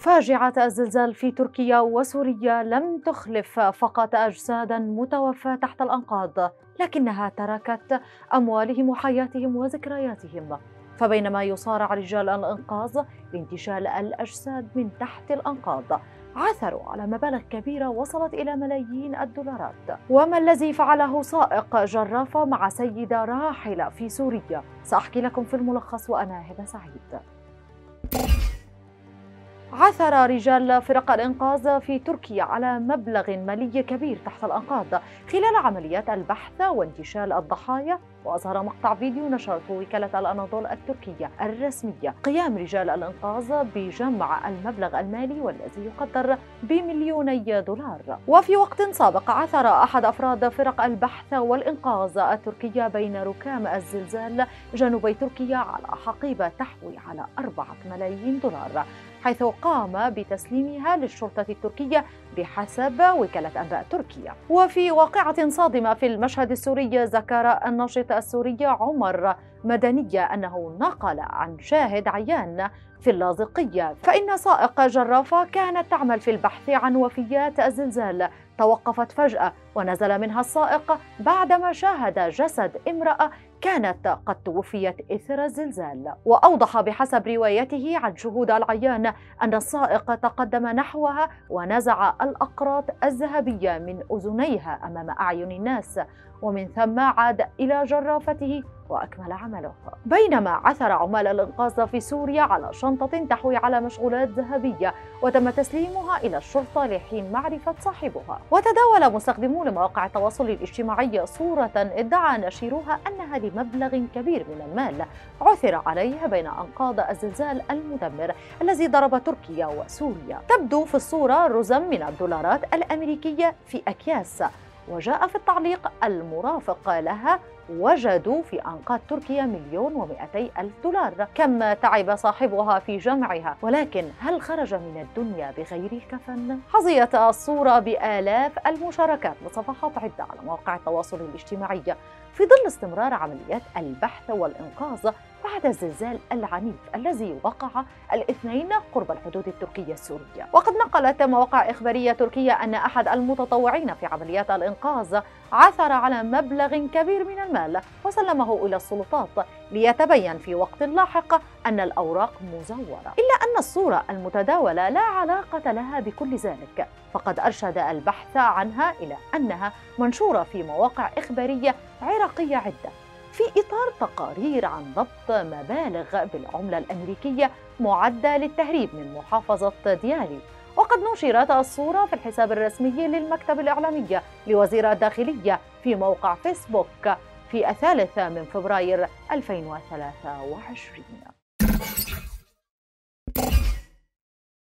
فاجعة الزلزال في تركيا وسوريا لم تخلف فقط أجسادا متوفاة تحت الأنقاض، لكنها تركت أموالهم وحياتهم وذكرياتهم. فبينما يصارع رجال الإنقاذ لانتشال الأجساد من تحت الأنقاض، عثروا على مبالغ كبيرة وصلت إلى ملايين الدولارات. وما الذي فعله سائق جرافة مع سيدة راحلة في سوريا؟ سأحكي لكم في الملخص وأنا هبة سعيد. عثر رجال فرق الإنقاذ في تركيا على مبلغ مالي كبير تحت الأنقاض خلال عمليات البحث وانتشال الضحايا. وأظهر مقطع فيديو نشرته وكالة الأناضول التركية الرسمية قيام رجال الإنقاذ بجمع المبلغ المالي والذي يقدر بمليوني دولار. وفي وقت سابق عثر أحد أفراد فرق البحث والإنقاذ التركية بين ركام الزلزال جنوبي تركيا على حقيبة تحوي على 4 ملايين دولار، حيث قام بتسليمها للشرطة التركية بحسب وكالة أنباء تركيا. وفي واقعة صادمة في المشهد السوري، ذكر الناشط السوري عمر مدنية أنه نقل عن شاهد عيان في اللاذقية، فإن سائق جرافة كانت تعمل في البحث عن وفيات الزلزال توقفت فجأة ونزل منها السائق بعدما شاهد جسد امرأة كانت قد توفيت إثر الزلزال. وأوضح بحسب روايته عن شهود العيان أن السائق تقدم نحوها ونزع الأقراط الذهبية من أذنيها أمام أعين الناس، ومن ثم عاد إلى جرافته وأكمل عمله. بينما عثر عمال الإنقاذ في سوريا على شنطة تحوي على مشغولات ذهبية وتم تسليمها إلى الشرطة لحين معرفة صاحبها. وتداول مستخدمون مواقع التواصل الاجتماعي صورة ادعى نشيروها أنها لمبلغ كبير من المال عثر عليه بين أنقاض الزلزال المدمر الذي ضرب تركيا وسوريا. تبدو في الصورة رزم من الدولارات الأمريكية في أكياس، وجاء في التعليق المرافق لها: وجدوا في أنقاض تركيا 1,200,000 دولار. كم تعب صاحبها في جمعها، ولكن هل خرج من الدنيا بغير كفن؟ حظيت الصورة بآلاف المشاركات بصفحات عدة على مواقع التواصل الاجتماعي في ظل استمرار عمليات البحث والإنقاذ بعد الزلزال العنيف الذي وقع الاثنين قرب الحدود التركية السورية. وقد نقلت مواقع إخبارية تركية أن أحد المتطوعين في عمليات الإنقاذ عثر على مبلغ كبير من المال وسلمه إلى السلطات، ليتبين في وقت لاحق أن الأوراق مزورة. إلا أن الصورة المتداولة لا علاقة لها بكل ذلك، فقد أرشد البحث عنها إلى أنها منشورة في مواقع إخبارية عراقية عدة في إطار تقارير عن ضبط مبالغ بالعملة الأمريكية معدة للتهريب من محافظة ديالي. وقد نشرت الصورة في الحساب الرسمي للمكتب الإعلامي لوزير الداخلية في موقع فيسبوك في 3 فبراير 2023.